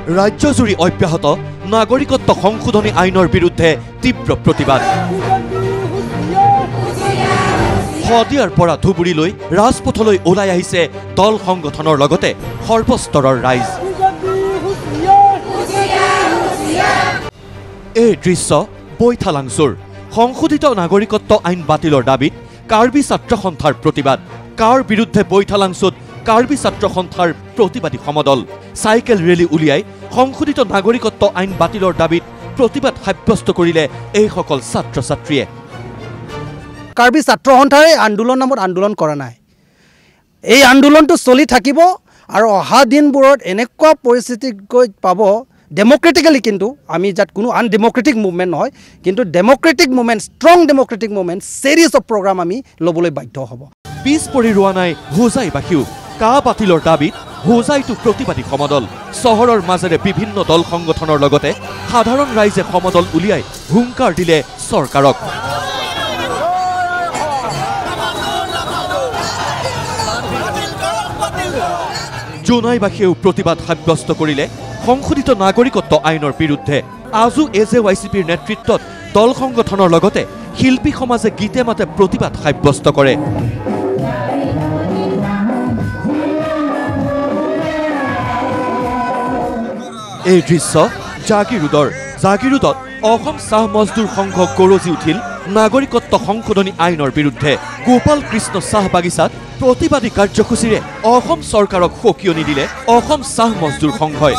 ৰাজ্যজুৰি অব্যাহত নাগৰিকত্ব সংশোধনী আইনৰ বিৰুদ্ধে তীব্ৰ প্ৰতিবাদ শদিয়াৰ পৰা ধুবুৰীলৈ ৰাজপথলৈ ওলাই আহিছে দল সংগঠনৰ লগতে সৰ্বস্তৰৰ ৰাইজ এই দৃশ্য বৈঠালাংছুৰ সংশোধিত নাগৰিকত্ব আইন বাতিলৰ দাবীত কাৰ্বি ছাত্ৰ সন্থাৰ প্ৰতিবাদ কাৰ বিৰুদ্ধে বৈঠালাংছুত কাৰ্বি ছাত্ৰ সন্থাৰ প্ৰতিবাদী সমদল চাইকেল ৰেলী উলিয়াই সংশোধিত নাগৰিকত্ব আইন বাতিলৰ দাবীত প্ৰতিবাদ সাব্যস্ত কৰিলে এই সকল ছাত্ৰ ছাত্ৰীয়ে কাৰ্বি ছাত্ৰ সন্থাৰে আন্দোলন নামত আন্দোলন কৰা নাই এই আন্দোলনটো চলি থাকিব আৰু অহা দিনবোৰত এনেকুৱা পৰিস্থিতি গৈ পাব ডেমক্ৰেটিক্যালি কিন্তু আমি যাত কোনো আনডেমক্ৰেটিক মুভমেণ্ট নহয় কিন্তু democratic movement strong democratic movement series of programme আমি ল'বলৈ বাধ্য হ'ব পিছ পৰি ৰোৱা নাই হোজাইবাসীও কা বাতিলৰ দাবীত হোজাইটো প্ৰতিবাদী সমদল চহৰৰ মাজেৰে বিভিন্ন দল সংগঠনৰ লগতে সাধাৰণ ৰাইজে সমদল উলিয়াই হুংকাৰ দিলে চৰকাৰক জোনাইবাসীয়েও প্ৰতিবাদ সাব্যস্ত কৰিলে সংশোধিত নাগৰিকত্ব আইনৰ বিৰুদ্ধে আজু এজেৱাইচিপিৰ নেতৃত্বত দল সংগঠনৰ লগতে শিল্পী সমাজে গীতে মাতে প্ৰতিবাদ সাব্যস্ত কৰে এই দৃশ্য জাগিৰোডত অসম চাহ মজদুৰ সংঘ গৰজি উঠিল নাগৰিকত্ব সংশোধনী আইনৰ বিৰুদ্ধে গোপাল কৃষ্ণ চাহ বাগিচাত প্ৰতিবাদী কাৰ্যসূচীৰে অসম চৰকাৰক সকিয়নি দিলে অসম চাহ মজদুৰ সংঘই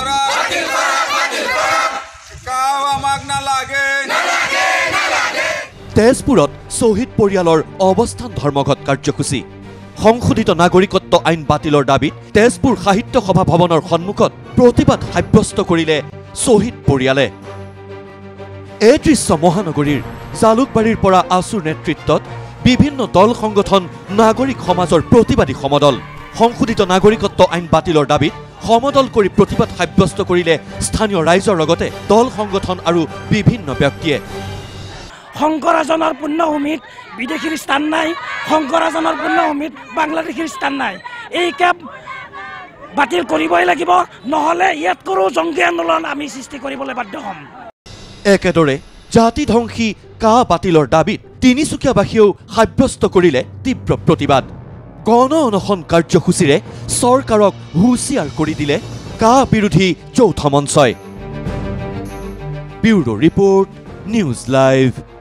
তেজপুৰত শ্বহীদ পৰিয়ালৰ অৱস্থান ধৰ্মঘট কাৰ্যসূচী সংশোধিত নাগৰিকত্ব আইন বাতিলৰ দাবীত তেজপুৰ সাহিত্য সভা ভৱনৰ সন্মুখত প্ৰতিবাদ সাব্যস্ত কৰিলে শ্বহীদ পৰিয়ালে এই দৃশ্য মহানগৰীৰ জালুকবাৰীৰ পৰা আছুৰ নেতৃত্বত বিভিন্ন দল সংগঠন নাগৰিক সমাজৰ প্ৰতিবাদী সমদল সংশোধিত নাগৰিকত্ব আইন বাতিলৰ দাবীত সমদল কৰি প্ৰতিবাদ সাব্যস্ত কৰিলে স্থানীয় ৰাইজৰ লগতে দল সংগঠন আৰু বিভিন্ন ব্যক্তিয়ে শংকৰাজনৰ পুণ্যভূমিত বিদেশীৰ স্থান নাই শংকৰাজনৰ পুণ্যভূমিত বাংলাদেশীৰ স্থান নাই এই কেব বাতিল কৰিবই লাগিব নহলে ইয়াত কৰো জংগী আন্দোলন আমি সৃষ্টি কৰিবলৈ বাধ্য হ'ম একেদৰে জাতি ধ্বংসী কা বাতিলৰ দাবীত তিনিচুকীয়াবাসীয়েও সাব্যস্ত কৰিলে তীব্ৰ প্ৰতিবাদ গণ অনশন কাৰ্যসূচীৰে চৰকাৰক হুঁচিয়াৰ কৰি দিলে কা বিৰোধী যৌথ মঞ্চই ব্যুৰো ৰিপৰ্ট নিউজ লাইভ